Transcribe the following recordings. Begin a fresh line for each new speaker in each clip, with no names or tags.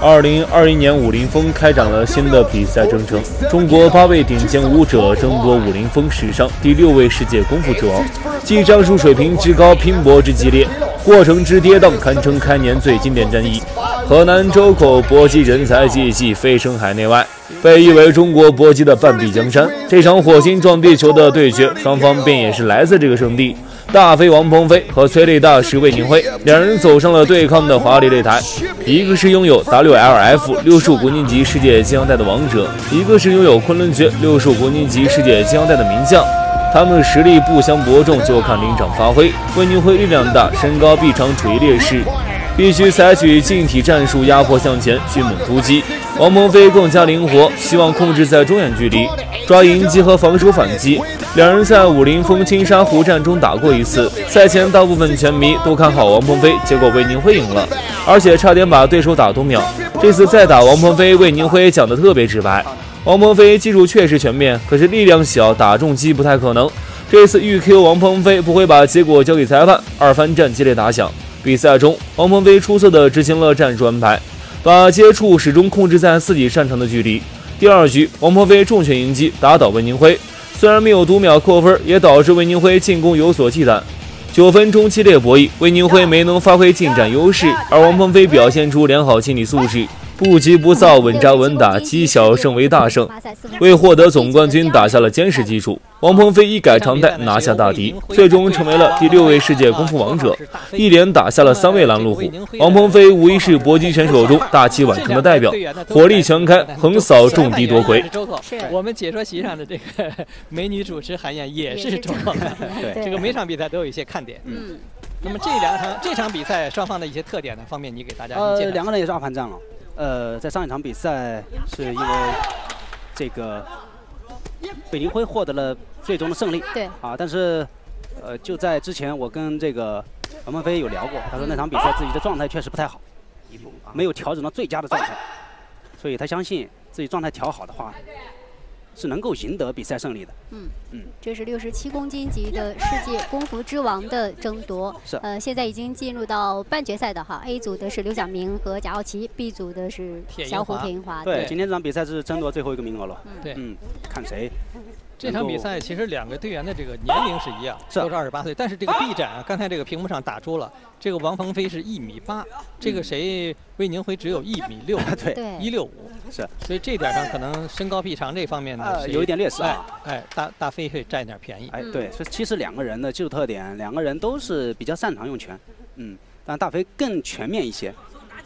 2021年武林风开展了新的比赛征程，中国8位顶尖武者争夺武林风史上第6位世界功夫之王，既战术水平之高，拼搏之激烈，过程之跌宕，堪称开年最经典战役。河南周口搏击人才济济，飞升海内外，被誉为中国搏击的半壁江山。这场火星撞地球的对决，双方便也是来自这个圣地。大飞王鹏飞和催泪大师魏宁辉两人走上了对抗的华丽擂台，一个是拥有 WLF 65公斤级世界金腰带的王者，一个是拥有昆仑决65公斤级世界金腰带的名将。他们实力不相伯仲，就看临场发挥。魏宁辉力量大，身高臂长处于劣势，必须采取近体战术压迫向前，迅猛突击。王鹏飞更加灵活，希望控制在中远距离，抓迎击和防守反击。两人在武林风青沙湖战中打过一次，赛前大部分拳迷都看好王鹏飞，结果魏宁辉赢了，而且差点把对手打动秒。这次再打王鹏飞，魏宁辉讲得特别直白，王鹏飞技术确实全面，可是力量小，打重击不太可能。这次欲 Q 王鹏飞不会把结果交给裁判，二番战激烈打响。比赛中，王鹏飞出色地执行了战术安排，把接触始终控制在自己擅长的距离。第2局，王鹏飞重拳迎击，打倒魏宁辉，虽然没有读秒扣分，也导致魏宁辉进攻有所忌惮。9分钟激烈博弈，魏宁辉没能发挥进展优势，而王鹏飞表现出良好心理素质，不急不躁，稳扎稳打，积小胜为大胜，为获得总冠军打下了坚实基础。王鹏飞一改常态，拿下大敌，最终成为了第6位世界功夫王者，一连打下了3位拦路虎。王鹏飞无疑是搏击选手中大器晚成的代表，火力全开，横扫重敌夺魁。
我们解说席上的这个美女主持韩燕也是周口，对，这个每场比赛都有一些看点。那么这场比赛双方的一些特点呢方面，你给大家介绍。
两个人也是2盘战了。在上一场比赛是因为这个魏宁辉获得了最终的胜利，
对啊，
但是就在之前我跟这个王鹏飞有聊过，他说那场比赛自己的状态确实不太好，没有调整到最佳的状态，所以他相信自己状态调好的话，是能够赢得比赛胜利的。
这是67公斤级的世界功夫之王的争夺。
是。
现在已经进入到半决赛的哈 ，A 组的是刘晓明和贾傲棋 ，B 组的是小虎田英华。
对，今天这场比赛是争夺最后一个名额了。
对，
看谁。
这场比赛其实2个队员的这个年龄是一样，都是28岁，但是这个臂展啊，刚才这个屏幕上打出了，这个王鹏飞是1.8米，这个谁魏宁辉只有1.6米，
对
，165，
是，
所以这点上可能身高臂长这方面呢，
有一点劣势啊。
大飞会占一点便宜。
对，所以其实2个人的技术特点，2个人都是比较擅长用拳，但大飞更全面一些。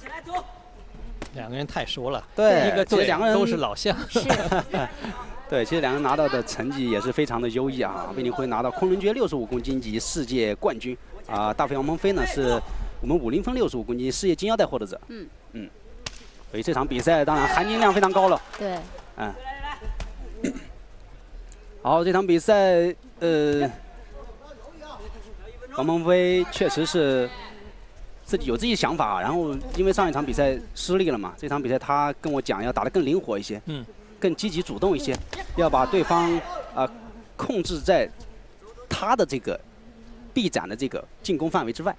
2个人太熟了，
对，
一个队
2个人
都是老将。
是。
对，其实2个人拿到的成绩也是非常的优异啊。魏宁辉拿到昆仑决65公斤级世界冠军啊，大飞王鹏飞呢是我们武林风65公斤世界金腰带获得者。所以这场比赛当然含金量非常高了。
对。
好，这场比赛王鹏飞确实是自己有自己的想法，然后因为上一场比赛失利了嘛，这场比赛他跟我讲要打得更灵活一些。更积极主动一些，要把对方控制在他的这个臂展的这个进攻范围之外。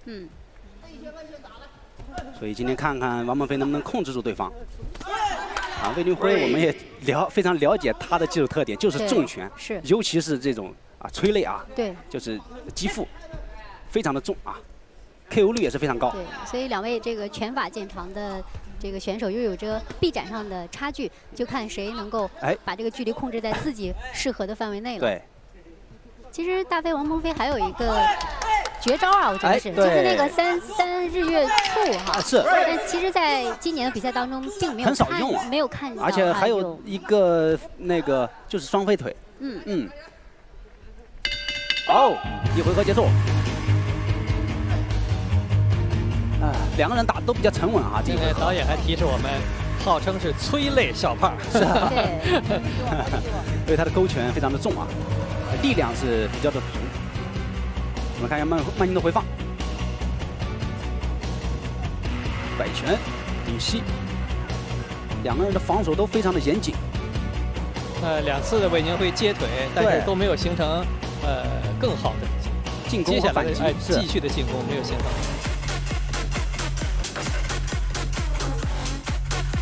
所以今天看看王鹏飞能不能控制住对方。魏宁辉我们也非常了解他的技术特点，就是重拳，
是，
尤其是这种催泪
对，
就是击腹非常的重KO 率也是非常高。
对，所以2位这个拳法见长的这个选手又有着臂展上的差距，就看谁能够把这个距离控制在自己适合的范围内了。
对。
其实大飞王鹏飞还有一个绝招啊，我觉得是，就是那个三日月触哈。
是。
但其实，在今年的比赛当中，并没有
很少用啊，
没有看到。
而且还有一个那个就是双飞腿。好，一回合结束。2个人打都比较沉稳啊。
这个导演还提示我们，号称是催泪小胖。
是啊。因为他的勾拳非常的重啊，力量是比较的足。我们看一下慢镜的回放，摆拳、顶膝，2个人的防守都非常的严谨。
2次的魏宁辉接腿，但是都没有形成更好的
进攻和反击，
继续的进攻没有形成。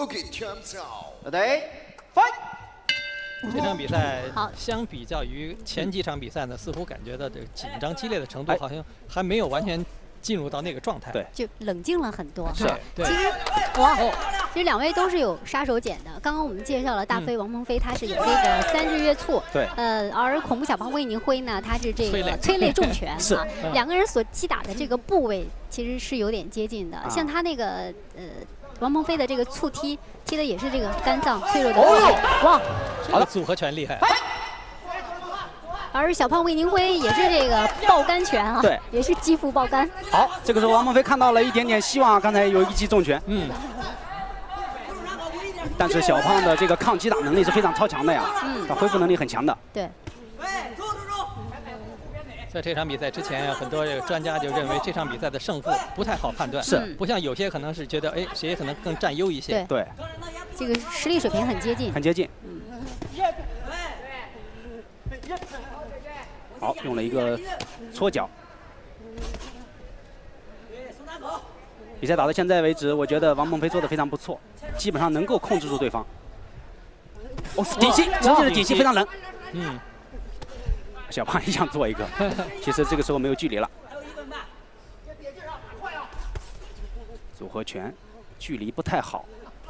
对，fight。
这场比赛相比较于前几场比赛呢，似乎感觉到这个紧张激烈的程度好像还没有完全进入到那个状态，
对，
就冷静了很多。
是，
其实其实两位都是有杀手锏的。刚刚我们介绍了大飞王鹏飞，他是有这个3日月簇，
对，
而恐怖小胖魏宁辉呢，他是这个催泪重拳啊，两个人所击打的这个部位其实是有点接近的，像他那个王鹏飞的这个簇踢的也是这个肝脏脆弱的部位，哇，
好的，组合拳厉害。
而小胖魏宁辉也是这个爆肝拳啊，
对，
也是肌腹爆肝。
好，这个时候王鹏飞看到了一点点希望，刚才有一击重拳，但是小胖的这个抗击打能力是非常超强的呀，他恢复能力很强的。
对。
在这场比赛之前，很多这个专家就认为这场比赛的胜负不太好判断，
是
不像有些可能是觉得哎谁可能更占优一些。
对，
这个实力水平很接近。
很接近。好，用了一个搓脚。比赛打到现在为止，我觉得王鹏飞做的非常不错，基本上能够控制住对方。哦，顶膝，直接的顶膝非常冷。小胖也想做一个，其实这个时候没有距离了。组合拳，距离不太好。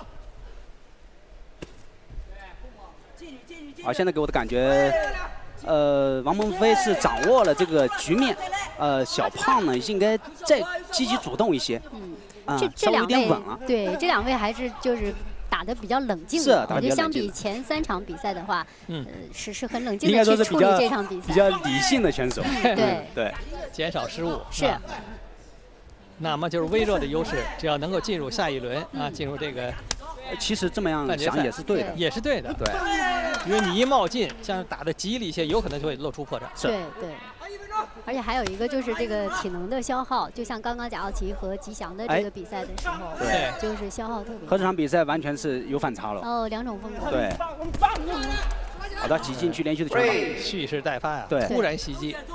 现在给我的感觉，王鹏飞是掌握了这个局面，小胖呢应该再积极主动一些，
这两位
对，
这两位还是就是打得比较冷静的，我觉得相比前3场比赛的话，是很冷静的去处理这场比赛，
比较理性的选手，
对，
减少失误
是。
那么就是微弱的优势，只要能够进入下一轮进入这个。
其实这么样想也是对的，
也是对的，对，因为你一冒进，像打得急了一些，有可能就会露出破绽。
对，而且还有一个就是这个体能的消耗，就像刚刚贾奥奇和吉祥的这个比赛的时候，
对，
就是消耗特别。
和这场比赛完全是有反差了。
2种风格。
对。好的，挤进去连续的拳法，
蓄势待发呀，
对，
突然袭击。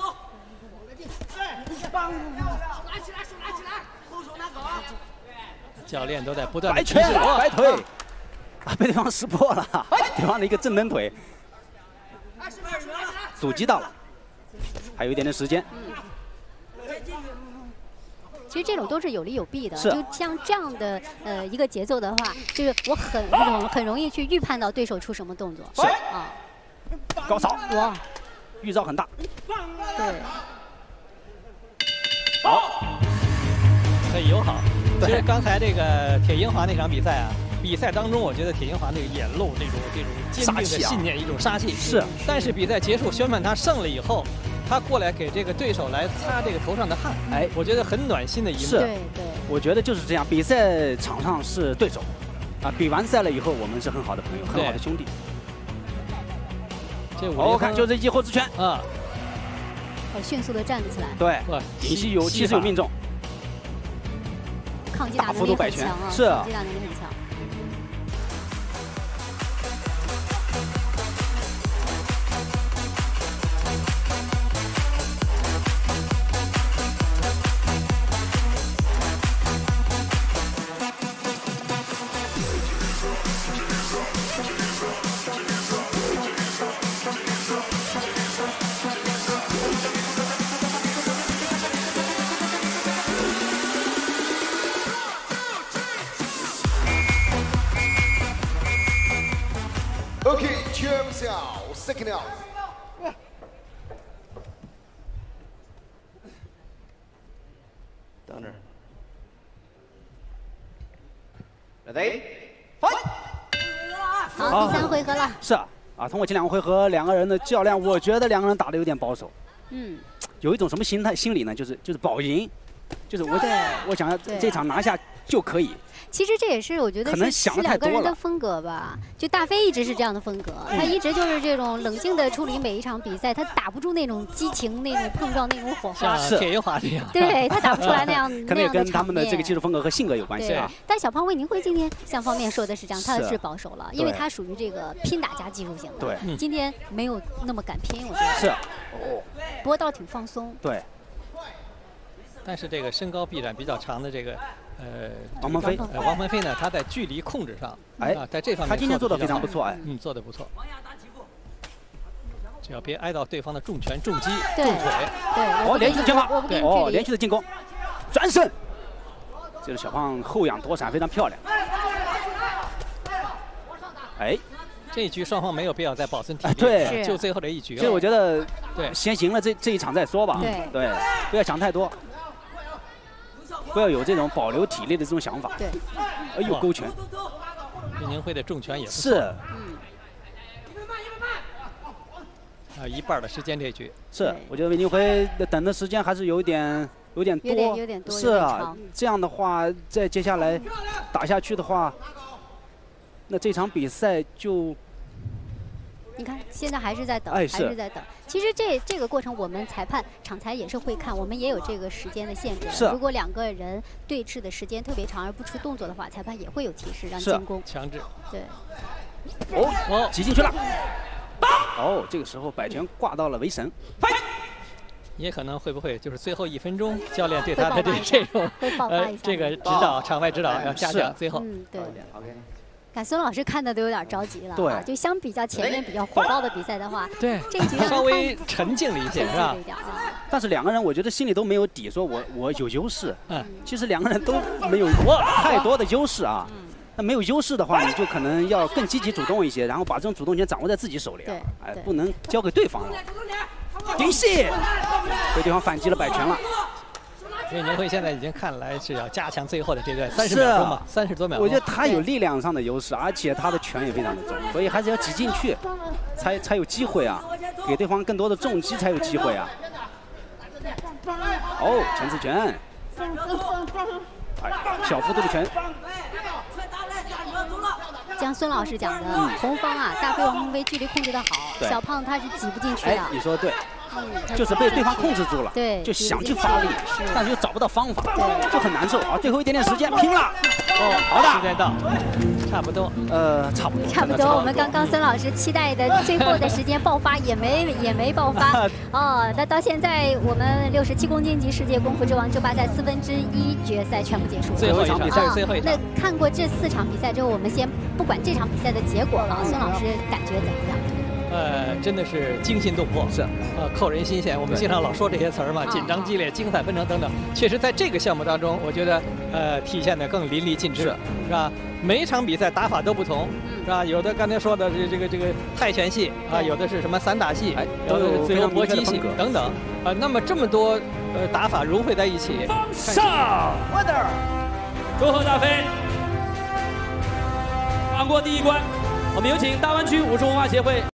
教练都在不断的提示
白腿，被对方识破了，对方的一个正蹬腿，阻击到了，还有一点点时间。
其实这种都是有利有弊的，就像这样的一个节奏的话，就是我很容易去预判到对手出什么动作。
是啊，高扫，
哇，
预兆很大。
对，
好，
很友好。其实刚才这个铁英华那场比赛啊，比赛当中我觉得铁英华那个眼露这种坚定的信念，一种杀气。
是，
但是比赛结束宣判他胜了以后，他过来给这个对手来擦这个头上的汗，我觉得很暖心的一幕。
是，对，我觉得就是这样。比赛场上是对手，比完赛了以后，我们是很好的朋友，很好的兄弟。我看就这一记后直拳
迅速的站了起来。
对，其实有命中。
抗击打能力很强啊，
是
抗击打能力很强。
Second out. Downer. Ready? Fight.
好，第3回合了。
是通过前2个回合，两个人的较量，我觉得两个人打得有点保守。有一种什么心理呢？就是保赢，就是我想要这场拿下就可以。
其实这也是我觉得是2个人的风格吧。就大飞一直是这样的风格，他一直就是这种冷静的处理每一场比赛，他打不住那种激情、那种碰撞、那种火花。
像铁英华这样。
对他打不出来那样
可能也跟他们的这个技术风格和性格有关系啊。
但小胖魏宁辉今天像方面说的是这样，他是保守了，因为他属于这个拼打加技术型的。
对，
今天没有那么敢拼，我觉得。
是。
不过倒挺放松。
对。
但是这个身高臂展比较长的这个
王鹏飞，
王鹏飞呢，他在距离控制上，在这方面
他今天做的非常不错，
做的不错。只要别挨到对方的重拳、重击、
重
腿。
对，连续的肩膀，连续的进攻，转身。这个小胖后仰躲闪非常漂亮。
这一局双方没有必要再保存体力，
对，
就最后这一局。
所以我觉得，
对，
先赢了这一场再说吧。对，不要想太多，不要有这种保留体力的这种想法。
对，
哎呦，勾拳。
魏宁辉的重拳也
是。
一半的时间这一局
是，我觉得魏宁辉等的时间还是有点多。是啊，这样的话，再接下来打下去的话。那这场比赛就，
你看，现在还是在等，
还
是在等。其实这个过程，我们裁判、场裁也是会看，我们也有这个时间的限制。
是。
如果2个人对峙的时间特别长而不出动作的话，裁判也会有提示让进攻。
强制。
对。
挤进去了。这个时候摆拳挂到了围绳。
也可能会不会就是最后1分钟，教练对他的这种这个指导，场外指导要加强。最后，
对。看孙老师看的都有点着急了，对，就相比较前面比较火爆的比赛的话，
对，
这一局
稍微沉静了一些，是吧？
但是2个人我觉得心里都没有底，说我有优势。其实2个人都没有太多的优势啊。那没有优势的话，你就可能要更积极主动一些，然后把这种主动权掌握在自己手里。不能交给对方了。顶戏，被对方反击了摆拳了。
魏宁辉现在已经看来是要加强最后的这段30秒钟嘛，30多秒。
我觉得他有力量上的优势，而且他的拳也非常的重，所以还是要挤进去，才有机会啊，给对方更多的重击才有机会啊。前刺拳，小幅度的拳。
像孙老师讲的，红方啊，大飞王鹏飞距离控制的好，小胖他是挤不进去的。
你说对。就是被对方控制住了，
对，
就想去发力，但是又找不到方法，就很难受啊！最后一点点时间，拼了！好的，
时间到，差不多，
差不多。我们刚刚孙老师期待的最后的时间爆发也没爆发那到现在我们67公斤级世界功夫之王争霸赛1/4决赛全部结束，
最后一场比赛，最后一场。
那看过这4场比赛之后，我们先不管这场比赛的结果了，孙老师感觉怎么样？
真的是惊心动魄，
是
扣人心弦。我们经常老说这些词儿嘛，紧张激烈、精彩纷呈等等。确实在这个项目当中，我觉得体现的更淋漓尽致，是吧？每一场比赛打法都不同，是吧？有的刚才说的这个泰拳系啊，有的是什么散打系，有的是自由搏击系等等那么这么多打法融汇在一起，
上，祝贺大飞闯过第1关。我们有请大湾区武术文化协会。